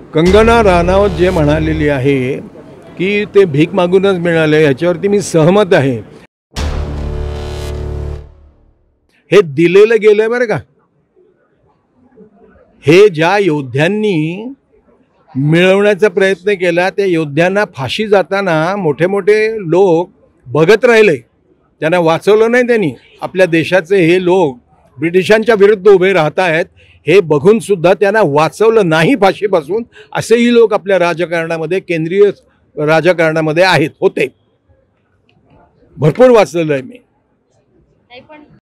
कंगना राणावत जे म्हणालेली आहे की ते भीक मागूनच मिळाले, याच्यावरती मी सहमत आहे. हे दिलेलं गेलं बरं का. हे ज्या योद्ध्यांनी मिळवण्याचा प्रयत्न केला त्या योद्ध्यांना फाशी जाताना मोठे मोठे लोक बघत राहिले, त्यांना वाचवलं नाही. त्यांनी आपल्या देशाचे हे लोक ब्रिटिशांच्या विरुद्ध उभे राहत आहेत हे बघून सुद्धा त्यांना वाचवलं नाही फाशीपासून. असेही लोक आपल्या राजकारणामध्ये, केंद्रीय राजकारणामध्ये आहेत, होते. भरपूर वाचलेलं आहे मी.